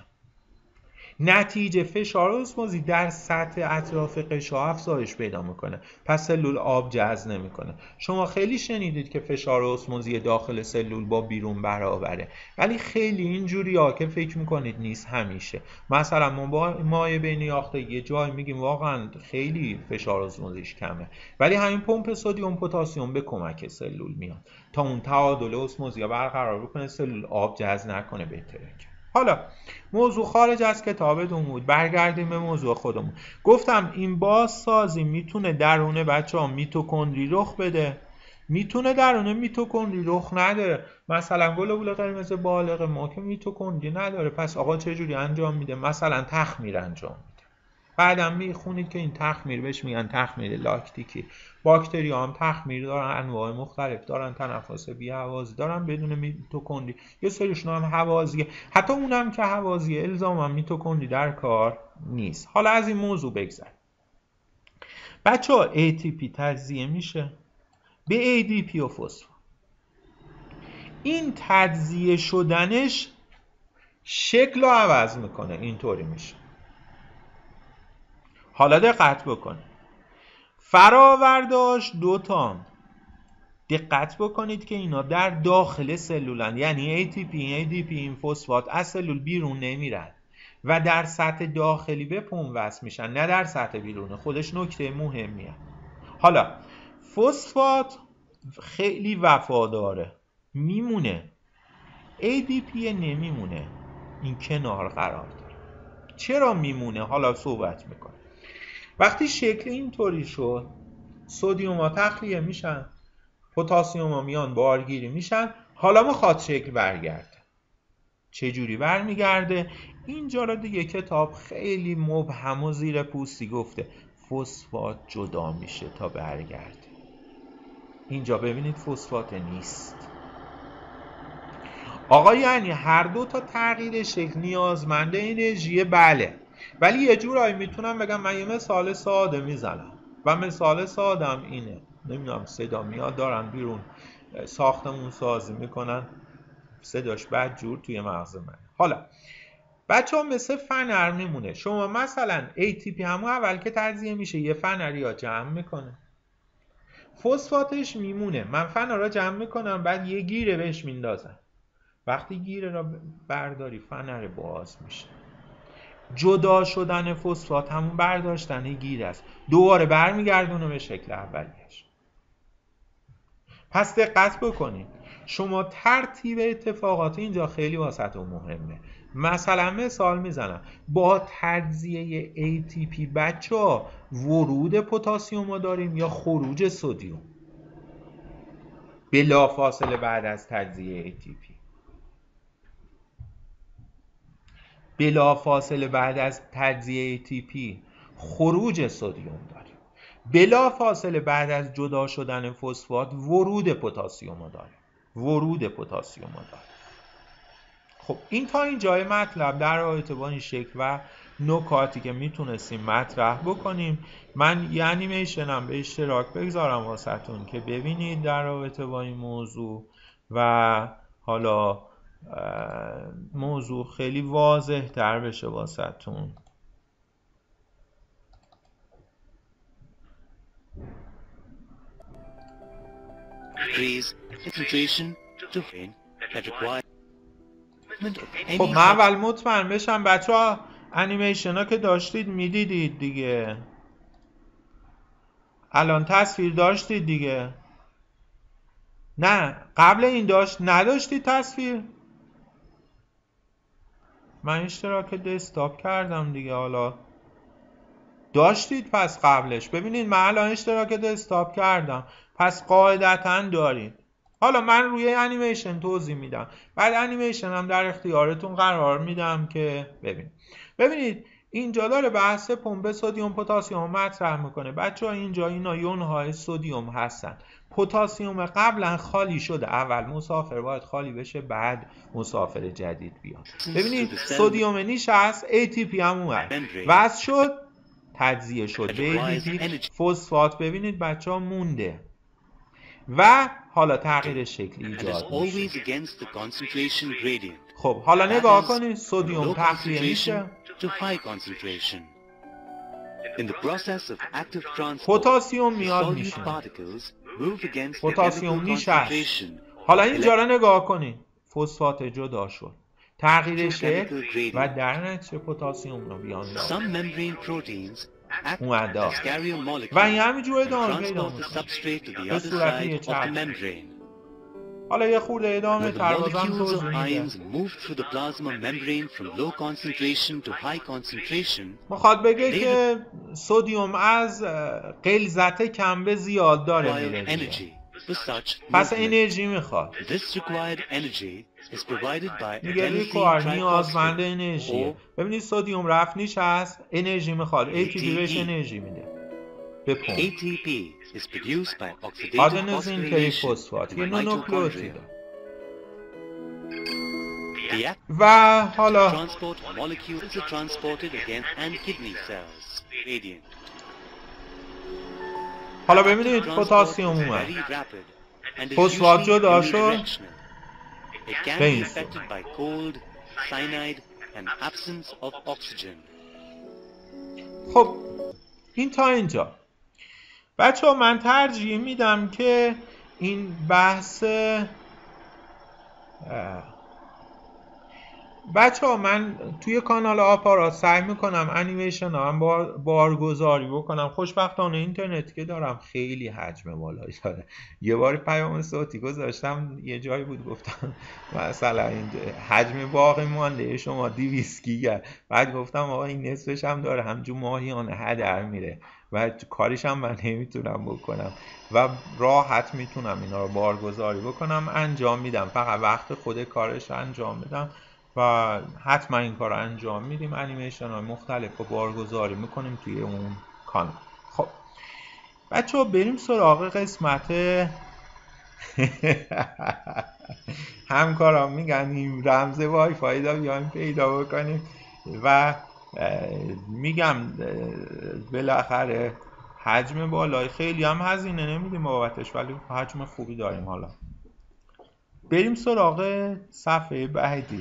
نتیجه فشار اسموزی در سطح اطراف قشا افزایش پیدا میکنه، پس سلول آب جذب نمیکنه. شما خیلی شنیدید که فشار اسموزی داخل سلول با بیرون برابره، ولی خیلی اینجوری ها که فکر میکنید نیست همیشه. مثلا ما با مایع بین یاخته یه جای میگیم واقعا خیلی فشار اسموزیش کمه، ولی همین پمپ سدیم پتاسیم به کمک سلول میاد تا اون تعادل اسموزی برقرار بکنه، سلول آب جذب نکنه به ترکه. حالا موضوع خارج از کتابتون بود، برگردیم به موضوع خودمون. گفتم این بازسازی میتونه درون بچه ها میتوکندری رخ بده، میتونه درون میتوکندری رخ نده. مثلا گلوبول قرمز بالغ ما که میتوکندری نداره، پس آقا چه جوری انجام میده؟ مثلا تخمیر انجام میده. بعدم میخونید که این تخمیر بهش میگن تخمیر لاکتیکی. باکتری هم تخمیر دارن، انواع مختلف دارن، تنفس بی هوازی دارن بدون میتوکندری، یه سریشون هم هوازیه، حتی اونم که هوازیه الزاما میتوکندری در کار نیست. حالا از این موضوع بگذر. بچه ها ای تی پی تجزیه میشه به ای دی پی و فسفات. این تجزیه شدنش شکل رو عوض میکنه، اینطوری میشه. حالا دقت بکنه، فراور داشت دوتان. دقت بکنید که اینا در داخل سلولن، یعنی ای تی پی ای دی پی این فسفات از سلول بیرون نمیرن و در سطح داخلی به پمپ وصل میشن، نه در سطح بیرون. خودش نکته مهمیه. حالا فسفات خیلی وفاداره، میمونه. ای دی پی نمیمونه، این کنار قرار داره. چرا میمونه؟ حالا صحبت میکنه. وقتی شکل اینطوری شد، سدیم ها تخلیه میشن، پتاسیم ها میان بارگیری میشن. حالا میخواد شکل برگرده. چجوری برمیگرده؟ اینجا را دیگه کتاب خیلی مبهم و زیر پوستی گفته فسفات جدا میشه تا برگرده. اینجا ببینید فسفات نیست. آقا یعنی هر دو تا تغییر شکل نیازمند انرژی، بله، ولی یه جورایی میتونم بگم، من یه مثال ساده میزنم و مثال سادم اینه. نمیدونم صدا میاد، دارن بیرون ساختمون سازی میکنن، صداش بد جور توی مغز من. حالا بچه ها مثل فنر میمونه. شما مثلا ای تی پی همون اول که تجزیه میشه یه فنری ها جمع میکنه، فسفاتش میمونه. من فنر را جمع میکنم، بعد یه گیره بهش میندازم. وقتی گیره را برداری فنر باز میشه. جدا شدن فسفات همون برداشتن گیره است، دوباره برمیگردونه به شکل اولیش. پس دقت بکنید، شما ترتیب اتفاقات اینجا خیلی واسهتون مهمه. مثلا مثال میزنم، با تجزیه ای تی پی بچه ها ورود پتاسیم رو داریم یا خروج سدیم بلا فاصله بعد از تجزیه ای تی پی؟ بلا فاصله بعد از تجزیه ای تی پی خروج سدیم داریم. بلا فاصله بعد از جدا شدن فسفات ورود پتاسیم رو داریم. ورود پتاسیم رو داریم. خب این تا این جای مطلب در رابطه با این شکل و نکاتی که میتونستیم مطرح بکنیم. من یه انیمیشنم به اشتراک بگذارم واسهتون که ببینید در رابطه با این موضوع و حالا موضوع خیلی واضح تر بشه واسهتون. خب من اول مطمئن بشم بچه ها انیمیشن ها که داشتید میدیدید دیگه، الان تصویر داشتید دیگه؟ نه قبل این داشت نداشتید تصویر؟ من اشتراک دسکتاپ کردم دیگه، حالا داشتید پس قبلش. ببینید من الان اشتراک دسکتاپ کردم، پس قاعدتاً دارید. حالا من روی انیمیشن توضیح میدم، بعد انیمیشن هم در اختیارتون قرار میدم که ببین. ببینید اینجا داره بحث پمپ سدیم پتاسیم مطرح میکنه. بچه ها اینجا اینا یون های سدیم هستن. پتاسیم قبلا خالی شده، اول مسافر باید خالی بشه، بعد مسافر جدید بیاد. ببینید سدیم نشست، ای تی پی هم اومد وصل شد، تجزیه شد به ای دی پی، فسفات ببینید بچه ها مونده و حالا تغییر شکلی ایجاد میشه. خب حالا نگاه کنید، سدیم تخلیه میشه، پتاسیم میاد میشه، پتاسیم نشست. حالا اینجا رو نگاه کنید، فسفات جدا شد، تغییر شکل و در نتیجه پتاسیم رو بیان اومده و این همینجور ادامه پیدا میکنه به صورت یه چرخ. حالا یه خورده ادامه تر بازم توضیح میده. میخواد بگه که سدیم از غلظت کم به زیاد داره میره دیگه. پس انرژی میخواد. میگه ریکوار نیازمند انرژیه. ببینید سدیم رفت نشست، انرژی میخواد، ای تی پی بهش انرژی میده به پمپ. A T P is produced by oxidative آدنوزین phosphorylation تریفسفات in یه the نونوکلئوتیده. The و حالا transport molecules are transported again and kidney cells. Gradient. حالا ببینید پتاسیم اومد، فسفات جدا شد It can به be این affected by cold, cyanide and absence of oxygen. خب این تا اینجا. بچه ها من ترجیح میدم که این بحث بچه ها من توی کانال آپارات سعی میکنم انیمیشن ها هم بار بارگذاری بکنم. خوشبختانه اینترنتی که دارم خیلی حجم بالایی داره. یه بار پیام صوتی گذاشتم یه جایی بود گفتم مثلا این حجم باقی مانده شما دویست گیگه، بعد گفتم آقا این نصفش هم داره همجور ماهیانه هدر میره و کاریش هم من نمیتونم بکنم و راحت میتونم اینا رو بارگذاری بکنم، انجام میدم، فقط وقت خود کارش انجام بدم و حتما این کار رو انجام میدیم. انیمیشن های مختلف رو بارگذاری میکنیم توی اون کانال. خب بچه ها بریم سراغ قسمت همکاران میگن این رمز وای فای دا بیایم پیدا بکنیم و میگم بالاخره حجم بالای خیلی هم هزینه نمیدیم بابتش ولی حجم خوبی داریم. حالا بریم سراغ صفحه بعدی.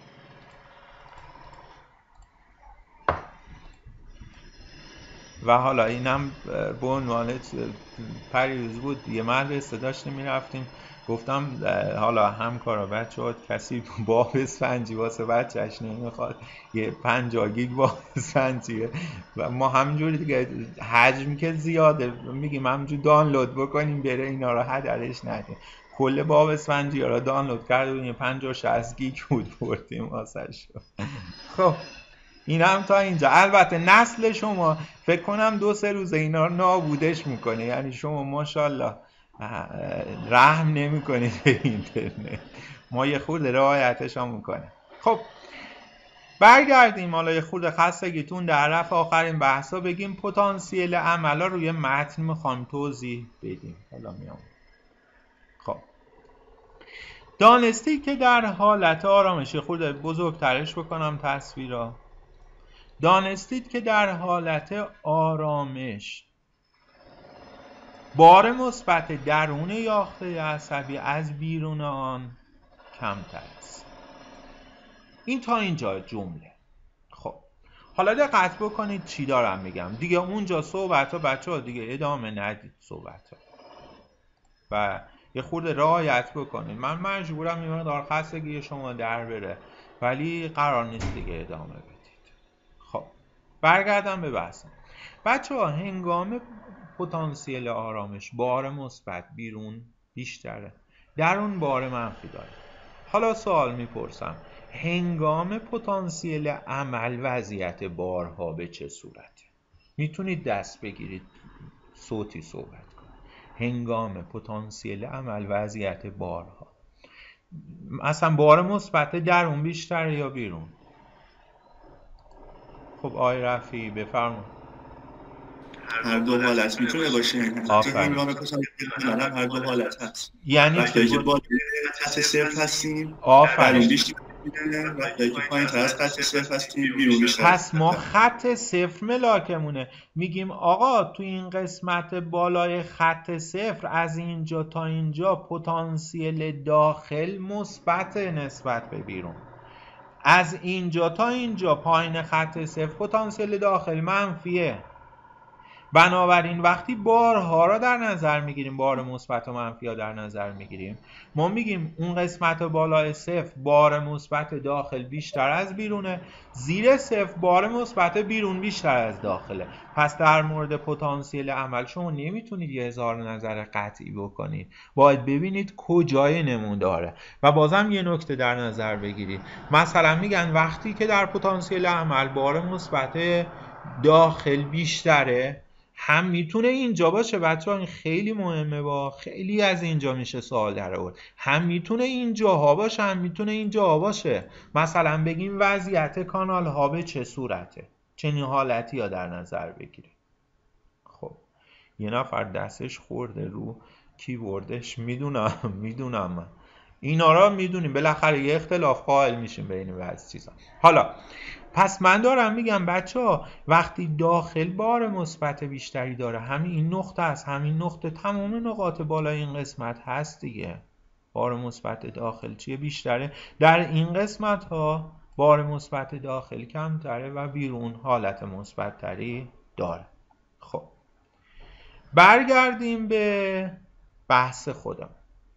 و حالا اینم به عنوان پریروز بود یه مدرسه داشتیم میرفتیم، گفتم حالا همکارا بچه ها کسی با اسفنجی واسه بچهش نمیخواد یه پنجاه گیگ با اسفنجیه و ما همینجوری دیگه حجم که زیاده میگیم همینجور دانلود بکنیم بره اینا رو هدرش ندیم. کل باب اسفنجی ها رو دانلود کرده بودیم پنجاه شصت گیگ بود بردیم واسه شو. خب این هم تا اینجا. البته نسل شما فکر کنم دو سه روزه اینا رو نابودش میکنه، یعنی شما ماشاءالله رحم نمیکنید به اینترنت، ما یه خورده رعایتش هم میکنه. خب برگردیم حالا یه خورده خستگیتون در رفع آخرین بحثا بگیم پتانسیل عملا روی متن میخوام توضیح بدیم. حالا میام. خب دانستی که در حالت آرامش خورده بزرگترش بکنم تصویرا. دانستید که در حالت آرامش بار مثبت درون یاخته عصبی از بیرون آن کمتر است. این تا اینجا جمله. خب حالا دقت بکنید چی دارم میگم دیگه. اونجا صحبت ها بچه ها دیگه ادامه ندید صحبت ها و یه خورده رعایت بکنید. من مجبورم این مقدار خستگی شما در بره ولی قرار نیست دیگه ادامه بدید. خب برگردم به بحثم. بچه ها هنگام پتانسیل آرامش بار مثبت بیرون بیشتره، درون بار منفی داره. حالا سوال میپرسم هنگام پتانسیل عمل وضعیت بارها به چه صورته؟ میتونید دست بگیرید صوتی صحبت کنید. هنگام پتانسیل عمل وضعیت بارها اصلا بار مثبت درون بیشتره یا بیرون؟ خب آقای رفیعی بفرمایید. هر دو حالت میتونه باشه. هنگام پتانسیل عمل هر دو حالت هست. یعنی وقتی که با خط صفر هستیم آفرین بیشتر میدونه، وقتی که پایین تر از خط صفر هستیم بیرون بیشتر. پس ما خط صفر ملاکمونه. میگیم آقا تو این قسمت بالای خط صفر از اینجا تا اینجا پتانسیل داخل مثبت نسبت به بیرون، از اینجا تا اینجا پایین خط صفر پتانسیل داخل منفیه. بنابراین وقتی بارها را در نظر میگیریم، بار مثبت و منفی ها در نظر میگیریم، ما میگیم اون قسمت بالای صفر بار مثبت داخل بیشتر از بیرونه، زیر صفر بار مثبت بیرون بیشتر از داخله. پس در مورد پتانسیل عمل شما نمیتونید یه اظهار نظر قطعی بکنید، باید ببینید کجای نموداره. و بازم یه نکته در نظر بگیرید، مثلا میگن وقتی که در پتانسیل عمل بار مثبت داخل بیشتره، هم میتونه اینجا باشه بچه ها، این خیلی مهمه، با خیلی از اینجا میشه سوال در آورد، هم میتونه اینجاها باشه هم میتونه اینجاها باشه. مثلا بگیم وضعیت کانال ها به چه صورته، چنین حالتی ها در نظر بگیره. خب یه نفر دستش خورده رو کیبوردش، میدونم میدونم من اینا را میدونیم، بالاخره یه اختلاف قائل میشیم بین بعضی چیزا. حالا پس من دارم میگم بچه ها وقتی داخل بار مثبت بیشتری داره، همین این نقطه است، همین نقطه تمام نقاط بالای این قسمت هست دیگه، بار مثبت داخل چیه بیشتره، در این قسمت ها بار مثبت داخل کمتره و بیرون حالت مثبت تری داره. خب برگردیم به بحث خودم.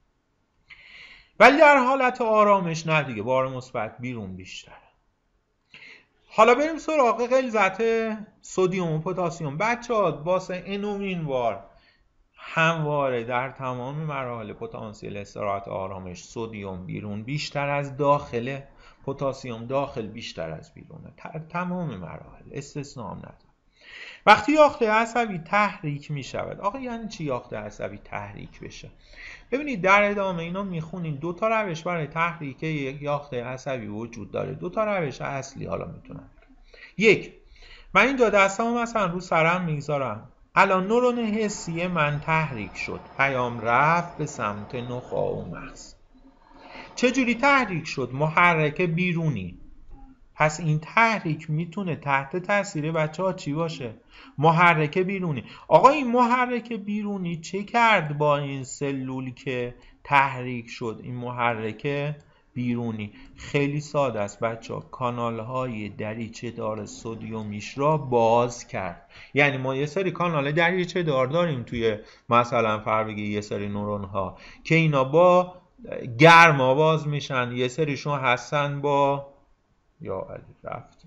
ولی در حالت آرامش نه دیگه، بار مثبت بیرون بیشتره. حالا بریم سراغ غلظت سدیم و پتاسیم. بچه‌ها واسه انومین بار همواره در تمام مراحل پتانسیل استراحت آرامش سدیم بیرون بیشتر از داخل، پتاسیم داخل بیشتر از بیرونه. تمام مراحل استثناء هم نداره. وقتی یاخته عصبی تحریک می شود، آقا یعنی چی یاخته عصبی تحریک بشه؟ ببینید در ادامه اینا میخونین دو تا روش برای تحریک یاخته عصبی وجود داره. دو تا روش اصلی حالا میتونم. یک، من این دو دستامو مثلا رو سرم میذارم، الان نورون حسی من تحریک شد، پیام رفت به سمت نخاع و مغز. چجوری تحریک شد؟ محرک بیرونی. پس این تحریک میتونه تحت تاثیر بچه ها چی باشه؟ محرک بیرونی. آقا این محرک بیرونی چه کرد با این سلول که تحریک شد؟ این محرک بیرونی خیلی ساده است بچه ها، کانال های دریچه دار سدیومیش را باز کرد. یعنی ما یه سری کانال دریچه دار داریم توی مثلا فرض یه سری نورون ها که اینا با گرما باز میشن، یه سریشون هستن با یا علی رفت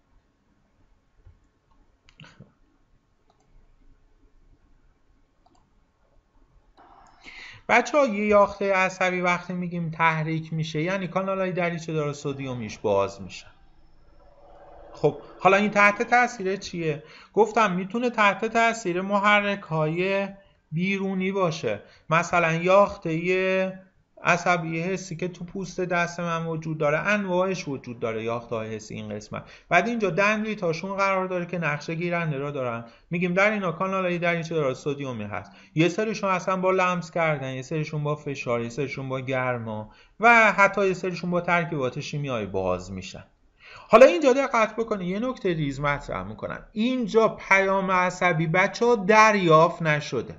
بچه ها. یه یاخته عصبی وقتی میگیم تحریک میشه یعنی کانال های دریچه دار سدیومیش باز میشن. خب حالا این تحت تاثیر چیه؟ گفتم میتونه تحت تاثیر محرک های بیرونی باشه. مثلا یاخته عصبی حسی که تو پوست دست من وجود داره، انواعش وجود داره یاخته های حسی این قسمت. بعد اینجا دندریتاشون قرار داره که نقشه گیرنده را دارن. میگیم در اینا کانال های دریچه دار سدیومی هست. یه سریشون اصلا با لمس کردن، یه سریشون با فشار، یه سریشون با گرما و حتی یه سریشون با ترکیبات شیمیایی باز میشن. حالا اینجا دقت بکنید، یه نکته ریز مطرح میکنم. اینجا پیام عصبی بچه‌ها دریافت نشده،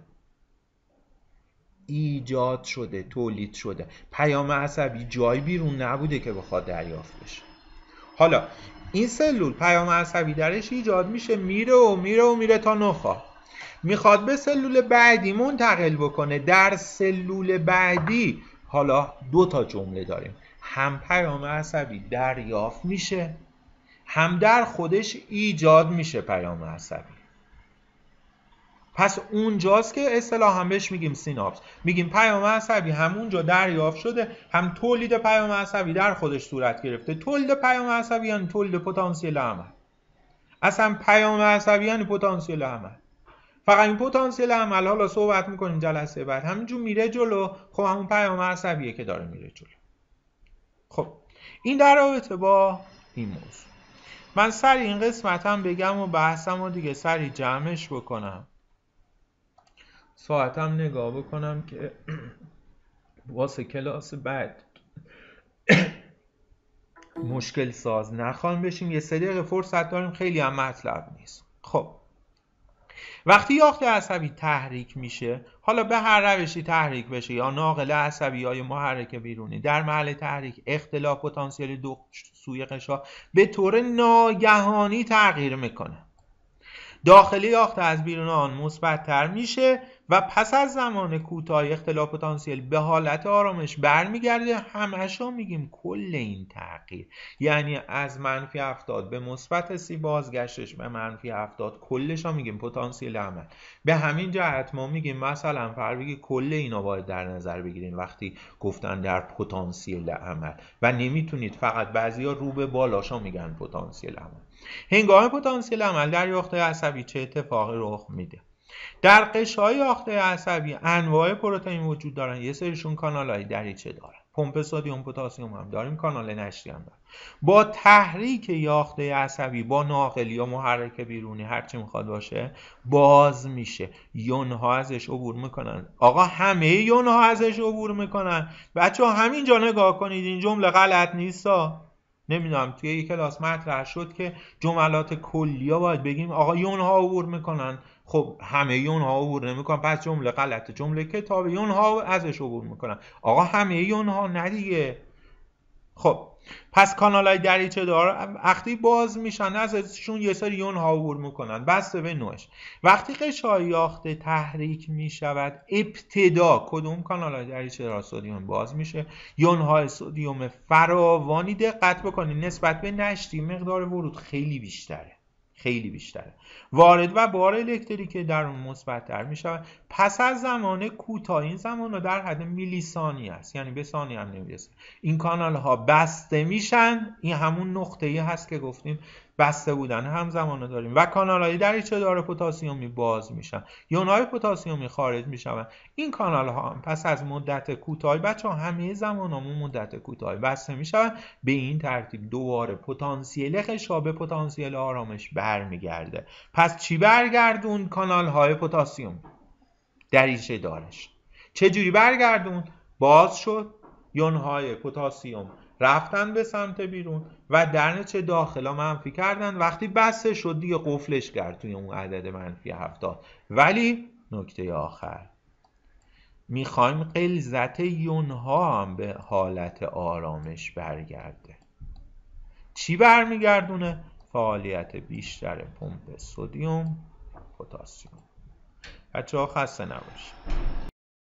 ایجاد شده، تولید شده. پیام عصبی جای بیرون نبوده که بخواد دریافت بشه. حالا این سلول پیام عصبی درش ایجاد میشه، میره و میره و میره تا نخاع، میخواد به سلول بعدی منتقل بکنه. در سلول بعدی حالا دو تا جمله داریم، هم پیام عصبی دریافت میشه، هم در خودش ایجاد میشه پیام عصبی. پس اونجاست که اصطلاحاً بهش میگیم سیناپس. میگیم پیام عصبی هم اونجا دریافت شده، هم تولید پیام عصبی در خودش صورت گرفته. تولید پیام عصبی یعنی تولید پتانسیل عمل. اصلا پیام عصبی یعنی پتانسیل عمل. فقط این پتانسیل عمل حالا صحبت میکنیم جلسه بعد، همینجور میره جلو. خب همون پیام عصبیه که داره میره جلو. خب این در رابطه با این موضوع. من سری این قسمتم بگم و بحثم رو دیگه سری جمعش بکنم، ساعتم نگاه بکنم که واسه کلاس بعد مشکل ساز نخوام بشیم. یه سه دقیقه فرصت داریم، خیلی هم مطلب نیست. خب وقتی یاخته عصبی تحریک میشه، حالا به هر روشی تحریک بشه یا ناقل عصبی یا محرک بیرونی، در محل تحریک اختلاف پتانسیل دو سوی قشا به طور ناگهانی تغییر میکنه. داخلی یاخته از بیرون آن مثبت‌تر میشه و پس از زمان کوتاه اختلاف پتانسیل به حالت آرامش برمیگرده. همشو میگیم کل این تغییر یعنی از منفی هفتاد به مثبت سی بازگشتش به منفی هفتاد، کلش ها میگیم پتانسیل عمل. به همین جهت ما میگیم مثلا فرض کل اینا باید در نظر بگیرین وقتی گفتن در پتانسیل عمل و نمیتونید فقط بعضیا رو به بالاشا میگن پتانسیل عمل. هنگام پتانسیل عمل در یاخته عصبی چه اتفاقی رخ میده؟ در قشای یاخته عصبی انواع پروتئین وجود دارن. یه سریشون کانال‌های دریچه دارن، پمپ سدیم پتاسیم هم داریم، کانال نشتی هم داریم. با تحریک یاخته عصبی با ناقل یا محرک بیرونی هرچی میخواد باشه باز میشه، یونها ازش عبور میکنن. آقا همه یونها ازش عبور میکنن. بچه ها همینجا نگاه کنید، این جمله غلط نیستا. نمیدونم توی یک کلاس مطرح شد که جملات کلیه باید بگیم آقا یونها عبور میکنن. خب همه یونها عبور نمیکنن، پس جمله غلطه. جمله کتاب یونها ازش عبور میکنن. آقا همه یونها نه دیگه. خب پس کانال های دریچه دار وقتی باز میشن ازشون یه سری یون ها عبور میکنن بسته به نوعش. وقتی قشای یاخته تحریک میشود ابتدا کدوم کانال های دریچه دار سدیم باز میشه؟ یون های سدیم فراوانی. دقت بکنید نسبت به نشتی مقدار ورود خیلی بیشتره، خیلی بیشتره. وارد و بار الکتریکی در اون مثبت‌تر میشود. پس از زمان کوتاه، این زمان در حد میلی ثانیه است، یعنی به ثانیه هم نمیرسه، این کانال ها بسته میشن. این همون نقطه‌ای هست که گفتیم بسته بودن همزمان داریم و کانال های دریچه دار پتاسیمی باز میشن، یون های پتاسیمی خارج میشن. این کانال ها هم پس از مدت کوتاهی، بچه ها همه زمانمون مدت کوتاهی بسته میشن. به این ترتیب دوباره پتانسیل قشا به پتانسیل آرامش برمیگرده. پس چی برگردون؟ کانال های پتاسیم دریچه دارش. چجوری برگردون؟ باز شد، یون های پتاسیم رفتن به سمت بیرون و در نتیجه داخلا منفی کردن. وقتی بسته شد دیگه قفلش کرد توی اون عدد منفی هفتاد. ولی نکته آخر میخوایم غلظت یون ها هم به حالت آرامش برگرده. چی برمیگردونه؟ فعالیت بیشتر پمپ سدیم پتاسیم. بچه ها خسته نباشید.